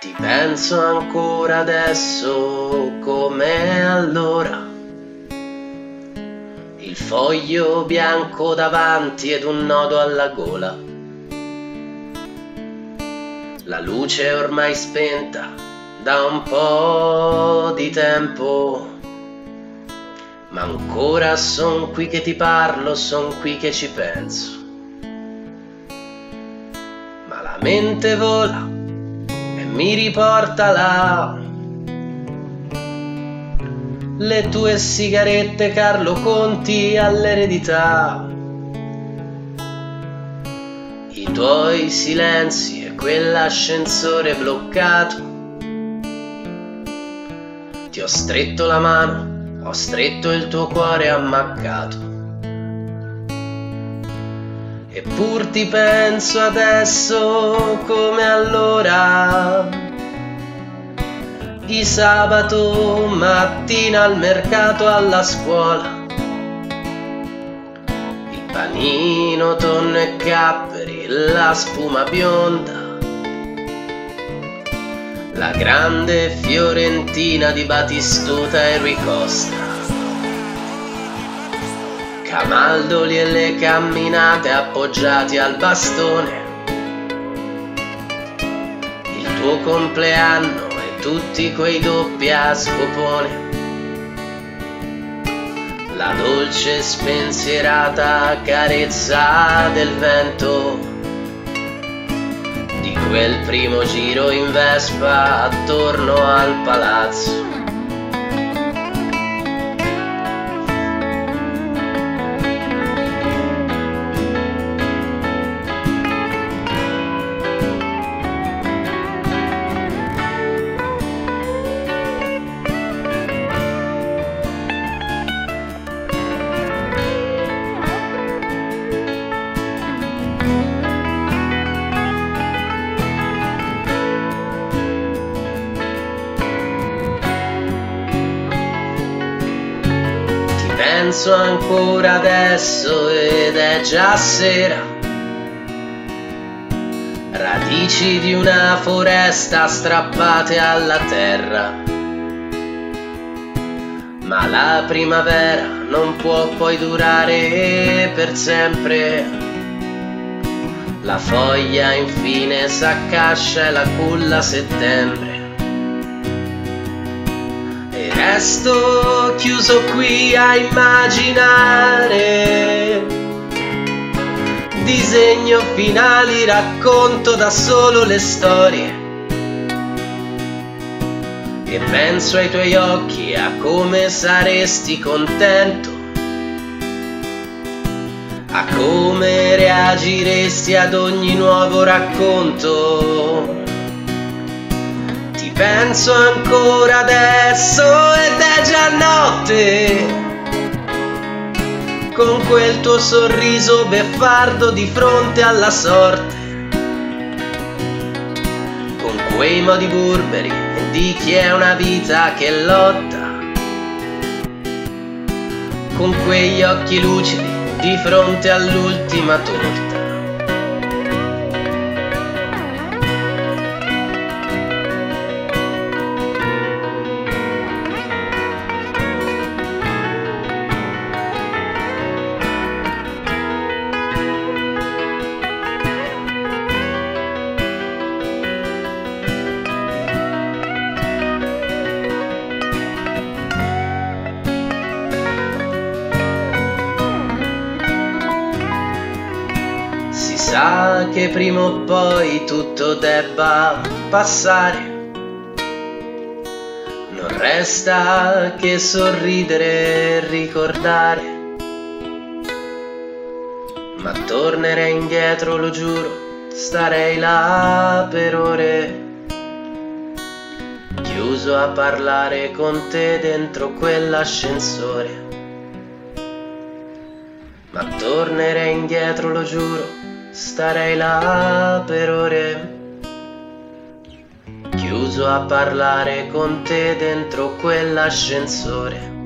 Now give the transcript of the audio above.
Ti penso ancora adesso come allora, il foglio bianco davanti ed un nodo alla gola. La luce è ormai spenta da un po' di tempo, ma ancora son qui che ti parlo, son qui che ci penso. Ma la mente vola e mi riporta là. Le tue sigarette, Carlo Conti, all'eredità. I tuoi silenzi e quell'ascensore bloccato. Ti ho stretto la mano, ho stretto il tuo cuore ammaccato. Eppur ti penso adesso come allora. Di sabato mattina al mercato, alla scuola, il panino, tonno e capperi, la spuma bionda, la grande fiorentina di Batistuta e Rui Costa, camaldoli e le camminate appoggiati al bastone, il tuo compleanno, tutti quei doppi a scopone, la dolce spensierata carezza del vento di quel primo giro in Vespa attorno al palazzo. Penso ancora adesso ed è già sera. Radici di una foresta strappate alla terra. Ma la primavera non può poi durare per sempre. La foglia infine s'accascia e la culla settembre. Resto chiuso qui a immaginare disegno finali, racconto da solo le storie e penso ai tuoi occhi, a come saresti contento, a come reagiresti ad ogni nuovo racconto. Penso ancora adesso ed è già notte, con quel tuo sorriso beffardo di fronte alla sorte, con quei modi burberi di chi è una vita che lotta, con quegli occhi lucidi di fronte all'ultima torta. Sa che prima o poi tutto debba passare, non resta che sorridere e ricordare, ma tornerei indietro, lo giuro, starei là per ore, chiuso a parlare con te dentro quell'ascensore, ma tornerei indietro, lo giuro, starei là per ore, chiuso a parlare con te dentro quell'ascensore.